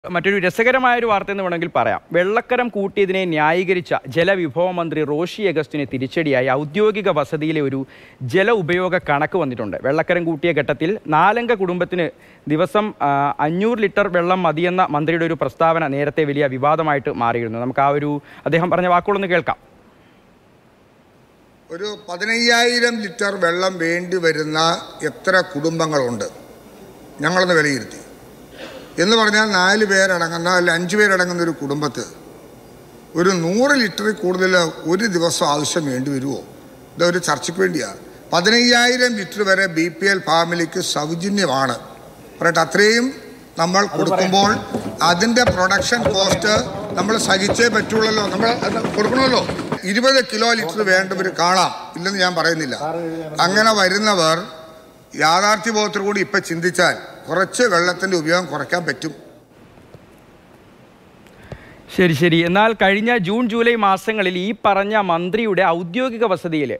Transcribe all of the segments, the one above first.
മറ്റൊരു രസകരമായ വാർത്ത എന്ന് വേണമെങ്കിൽ പറയാം. വെള്ളക്കരം കൂട്ടിയതിനെ ന്യായീകരിച്ച ജലവിഭവ മന്ത്രി റോഷി അഗസ്റ്റിന് തിരിച്ചടിയായി ഔദ്യോഗിക വസതിയിലെ ഒരു ജല ഉപയോഗ കണക്ക് വന്നിട്ടുണ്ട്. വെള്ളക്കരം കൂട്ടിയ ഘട്ടത്തിൽ 4 അംഗ കുടുംബത്തിന് ദിവസം 500 ലിറ്റർ വെള്ളം മതിയെന്ന മന്ത്രിയുടെ ഒരു പ്രസ്താവന നേരത്തെ വലിയ വിവാദമായിട്ട് മാറിയിരുന്നു. നമുക്ക് അദ്ദേഹം പറഞ്ഞ വാക്കുകളൊന്ന് കേൾക്കാം. ഒരു 15,000 ലിറ്റർ വെള്ളം വേണ്ടി വരുന്ന എത്ര കുടുംബങ്ങളുണ്ട് ഞങ്ങളൊന്ന് വിലയിരുത്തി എന്ന് പറഞ്ഞാൽ 4 പേരടങ്ങുന്ന അല്ല 5 പേരടങ്ങുന്ന ഒരു കുടുംബത്ത് ഒരു 100 ലിറ്ററിൽ കൂടുതൽ ഒരു ദിവസം ആവശ്യം വേണ്ടി വരുമോ? ഇതൊരു ചർച്ചയ്ക്ക് വേണ്ടിയാണ്. 15,000 ലിറ്റർ വരെ BPL ഫാമിലിക്ക് സൗജന്യമാണ്. പറയട്ടെ, അത്രയും നമ്മൾ കൊടുക്കുമ്പോൾ അതിൻ്റെ പ്രൊഡക്ഷൻ കോസ്റ്റ് നമ്മൾ സഹിച്ചേ പറ്റുള്ളല്ലോ, നമ്മൾ കൊടുക്കണമല്ലോ. 20 കിലോ ലിറ്റർ വേണ്ടവർ കാണാം, ഇല്ലെന്ന് ഞാൻ പറയുന്നില്ല. അങ്ങനെ വരുന്നവർ യാഥാർത്ഥ്യബോധത്തിൽ കൂടി ഇപ്പം ചിന്തിച്ചാൽ കുറച്ച് വെള്ളത്തിൻ്റെ ഉപയോഗം കുറയ്ക്കാൻ പറ്റും. ശരി. എന്നാൽ കഴിഞ്ഞ ജൂൺ ജൂലൈ മാസങ്ങളിൽ ഈ പറഞ്ഞ മന്ത്രിയുടെ ഔദ്യോഗിക വസതിയിൽ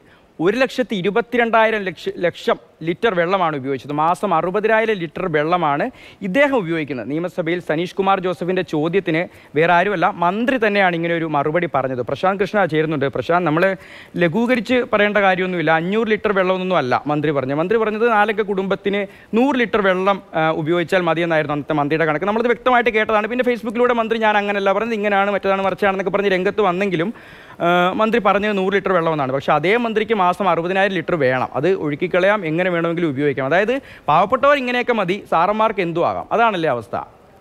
1,22,000 ലിറ്റർ വെള്ളമാണ് ഉപയോഗിച്ചത്. മാസം 60,000 ലിറ്റർ വെള്ളമാണ് ഇദ്ദേഹം ഉപയോഗിക്കുന്നത്. നിയമസഭയിൽ സനീഷ് കുമാർ ജോസഫിൻ്റെ ചോദ്യത്തിന് വേറെ ആരുമല്ല, മന്ത്രി തന്നെയാണ് ഇങ്ങനെ ഒരു മറുപടി പറഞ്ഞത്. പ്രശാന്ത് കൃഷ്ണ ചേരുന്നുണ്ട്. പ്രശാന്ത്, നമ്മൾ ലഘൂകരിച്ച് പറയേണ്ട കാര്യമൊന്നുമില്ല. 500 ലിറ്റർ വെള്ളമൊന്നും അല്ല മന്ത്രി പറഞ്ഞത് 4 അംഗ കുടുംബത്തിന് 100 ലിറ്റർ വെള്ളം ഉപയോഗിച്ചാൽ മതിയെന്നായിരുന്നു അന്നത്തെ മന്ത്രിയുടെ കണക്ക്. നമ്മളത് വ്യക്തമായിട്ട് കേട്ടതാണ്. പിന്നെ ഫേസ്ബുക്കിലൂടെ മന്ത്രി ഞാൻ അങ്ങനെയല്ല പറഞ്ഞത്, ഇങ്ങനെയാണ് മറ്റേതാണ് മറിച്ചാണെന്നൊക്കെ പറഞ്ഞ് രംഗത്ത് വന്നെങ്കിലും മന്ത്രി പറഞ്ഞത് 100 ലിറ്റർ വെള്ളമെന്നാണ്. പക്ഷേ അതേ മന്ത്രിക്ക് മാസം 60,000 ലിറ്റർ വേണം. അത് ഒഴുക്കിക്കളയാം, എങ്ങനെ വേണമെങ്കിലും ഉപയോഗിക്കാം. അതായത് പാവപ്പെട്ടവർ ഇങ്ങനെയൊക്കെ മതി, സാറന്മാർക്ക് എന്തും ആകാം. അതാണല്ലേ അവസ്ഥ?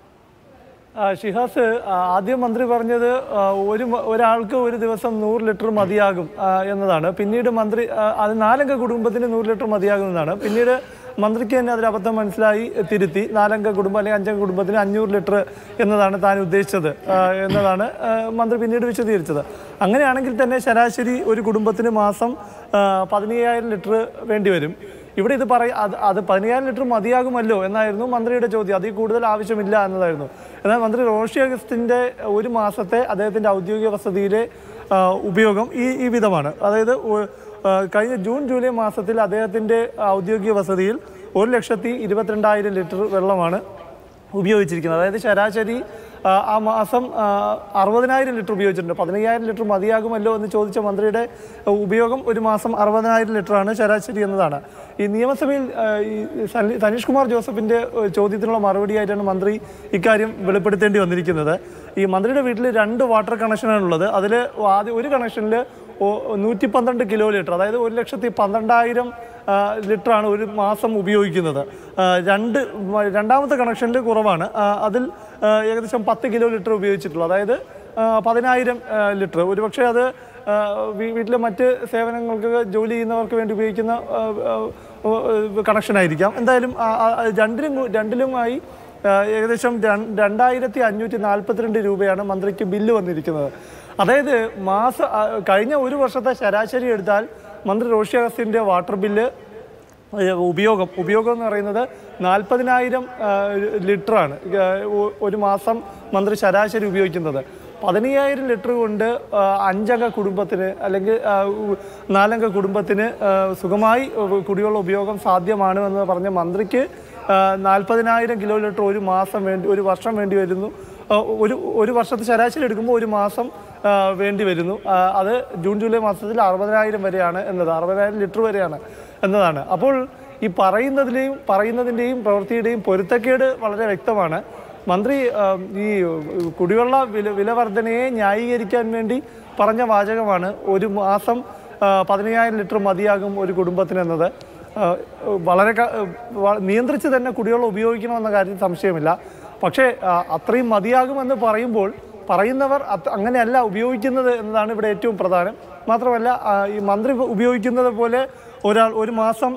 ഷിഹാസ്, ആദ്യം മന്ത്രി പറഞ്ഞത് ഒരാൾക്ക് ഒരു ദിവസം 100 ലിറ്റർ മതിയാകും എന്നതാണ്. പിന്നീട് മന്ത്രി അത് 4 അംഗ കുടുംബത്തിന് 100 ലിറ്റർ മതിയാകുമെന്നാണ്. പിന്നീട് മന്ത്രിക്ക് തന്നെ അതിൽ അബദ്ധം മനസ്സിലായി തിരുത്തി 4 അംഗ കുടുംബം അല്ലെങ്കിൽ 5 അംഗ കുടുംബത്തിന് 500 ലിറ്റർ എന്നതാണ് താൻ ഉദ്ദേശിച്ചത് എന്നതാണ് മന്ത്രി പിന്നീട് വിശദീകരിച്ചത്. അങ്ങനെയാണെങ്കിൽ തന്നെ ശരാശരി ഒരു കുടുംബത്തിന് മാസം 15,000 ലിറ്റർ വേണ്ടി വരും. ഇവിടെ ഇത് അത് 15,000 ലിറ്റർ മതിയാകുമല്ലോ എന്നായിരുന്നു മന്ത്രിയുടെ ചോദ്യം. അതിൽ കൂടുതൽ ആവശ്യമില്ല എന്നതായിരുന്നു. എന്നാൽ മന്ത്രി റോഷി അഗസ്റ്റിൻ്റെ ഒരു മാസത്തെ അദ്ദേഹത്തിൻ്റെ ഔദ്യോഗിക വസതിയിലെ ഉപയോഗം ഈ വിധമാണ്. അതായത് കഴിഞ്ഞ ജൂൺ ജൂലൈ മാസത്തിൽ അദ്ദേഹത്തിൻ്റെ ഔദ്യോഗിക വസതിയിൽ 1,22,000 ലിറ്റർ വെള്ളമാണ് ഉപയോഗിച്ചിരിക്കുന്നത്. അതായത് ശരാശരി ആ മാസം 60,000 ലിറ്റർ ഉപയോഗിച്ചിട്ടുണ്ട്. 15,000 ലിറ്റർ മതിയാകുമല്ലോ എന്ന് ചോദിച്ച മന്ത്രിയുടെ ഉപയോഗം ഒരു മാസം 60,000 ലിറ്ററാണ് ശരാശരി എന്നതാണ്. ഈ നിയമസഭയിൽ സനീഷ് കുമാർ ജോസഫിൻ്റെ ചോദ്യത്തിനുള്ള മറുപടിയായിട്ടാണ് മന്ത്രി ഇക്കാര്യം വെളിപ്പെടുത്തേണ്ടി വന്നിരിക്കുന്നത്. ഈ മന്ത്രിയുടെ വീട്ടിൽ 2 വാട്ടർ കണക്ഷനാണുള്ളത്. അതിൽ ആദ്യം ഒരു കണക്ഷനിൽ 112 കിലോ ലിറ്റർ, അതായത് 1,12,000 ലിറ്ററാണ് ഒരു മാസം ഉപയോഗിക്കുന്നത്. രണ്ടാമത്തെ കണക്ഷനിൽ കുറവാണ്. അതിൽ ഏകദേശം 10 കിലോ ലിറ്റർ ഉപയോഗിച്ചിട്ടുള്ളൂ. അതായത് 10,000 ലിറ്റർ. ഒരുപക്ഷെ അത് വീട്ടിലെ മറ്റ് സേവനങ്ങൾക്ക് ജോലി ചെയ്യുന്നവർക്ക് വേണ്ടി ഉപയോഗിക്കുന്ന കണക്ഷനായിരിക്കാം. എന്തായാലും രണ്ടിലുമായി ഏകദേശം 2,542 രൂപയാണ് മന്ത്രിക്ക് ബില്ല് വന്നിരിക്കുന്നത്. അതായത് കഴിഞ്ഞ ഒരു വർഷത്തെ ശരാശരി എടുത്താൽ മന്ത്രി റോഷി അഗസ്റ്റിൻ്റെ വാട്ടർ ബില്ല് ഉപയോഗം എന്ന് പറയുന്നത് 40,000 ലിറ്ററാണ് ഒരു മാസം മന്ത്രി ശരാശരി ഉപയോഗിക്കുന്നത്. 15,000 ലിറ്റർ കൊണ്ട് 5 അംഗ കുടുംബത്തിന് അല്ലെങ്കിൽ 4 അംഗ കുടുംബത്തിന് സുഖമായി കുടിവെള്ള ഉപയോഗം സാധ്യമാണ് എന്ന് പറഞ്ഞ മന്ത്രിക്ക് 40,000 കിലോ ലിറ്റർ ഒരു വർഷം വേണ്ടി വരുന്നു. ഒരു വർഷത്തെ ശരാശരി എടുക്കുമ്പോൾ ഒരു മാസം വേണ്ടി വരുന്നു. അത് ജൂൺ ജൂലൈ മാസത്തിൽ 60,000 വരെയാണ് 60,000 ലിറ്റർ വരെയാണ് എന്നതാണ്. അപ്പോൾ ഈ പറയുന്നതിൻ്റെയും പ്രവൃത്തിയുടെയും പൊരുത്തക്കേട് വളരെ വ്യക്തമാണ്. മന്ത്രി ഈ കുടിവെള്ള വില വർധനയെ ന്യായീകരിക്കാൻ വേണ്ടി പറഞ്ഞ വാചകമാണ് ഒരു മാസം 15,000 ലിറ്റർ മതിയാകും ഒരു കുടുംബത്തിനെന്നത്. വളരെ നിയന്ത്രിച്ച് തന്നെ കുടിവെള്ളം ഉപയോഗിക്കണമെന്ന കാര്യത്തിൽ സംശയമില്ല. പക്ഷേ അത്രയും മതിയാകുമെന്ന് പറയുന്നവർ അങ്ങനെയല്ല ഉപയോഗിക്കുന്നത് എന്നതാണ് ഇവിടെ ഏറ്റവും പ്രധാനം. മാത്രമല്ല, ഈ മന്ത്രി ഉപയോഗിക്കുന്നത് പോലെ ഒരാൾ ഒരു മാസം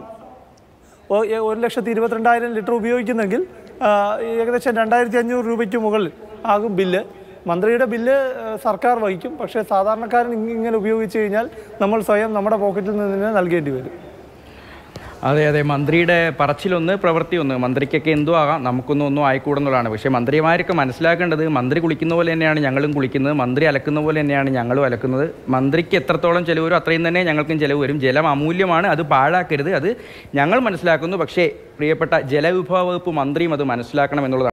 1,22,000 ലിറ്റർ ഉപയോഗിക്കുന്നെങ്കിൽ ഏകദേശം 2,500 രൂപയ്ക്ക് മുകളിൽ ആകും ബില്ല്. മന്ത്രിയുടെ ബില്ല് സർക്കാർ വഹിക്കും. പക്ഷേ സാധാരണക്കാരൻ ഇങ്ങനെ ഉപയോഗിച്ച് കഴിഞ്ഞാൽ നമ്മൾ സ്വയം നമ്മുടെ പോക്കറ്റിൽ നിന്ന് തന്നെ നൽകേണ്ടി വരും. അതെ, മന്ത്രിയുടെ പറച്ചിലൊന്ന് പ്രവൃത്തി ഒന്ന്. മന്ത്രിക്കൊക്കെ എന്തോ ആകാം, ഒന്നും ആയിക്കൂടെന്നുള്ളതാണ്. പക്ഷേ മന്ത്രിമാരൊക്കെ മനസ്സിലാക്കേണ്ടത്, മന്ത്രി കുളിക്കുന്ന പോലെ തന്നെയാണ് ഞങ്ങളും കുളിക്കുന്നത്, മന്ത്രി അലക്കുന്ന പോലെ തന്നെയാണ് ഞങ്ങളും അലക്കുന്നത്. മന്ത്രിക്ക് എത്രത്തോളം ചിലവ് വരും അത്രയും തന്നെ ഞങ്ങൾക്കും ചിലവ് വരും. ജലം അമൂല്യമാണ്, അത് പാഴാക്കരുത്, അത് ഞങ്ങൾ മനസ്സിലാക്കുന്നു. പക്ഷേ പ്രിയപ്പെട്ട ജലവിഭവ വകുപ്പ് മന്ത്രിയും അത് മനസ്സിലാക്കണം എന്നുള്ളതാണ്.